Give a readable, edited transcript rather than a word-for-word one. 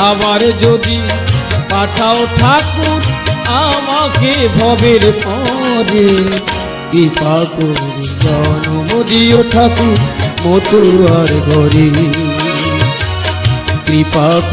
আবার যদি পাঠাও ঠাকুর আমাকে ভবের পরে, কৃপা করে জন্ম দিও ঠাকুর মতুয়ার ঘরে, কৃপা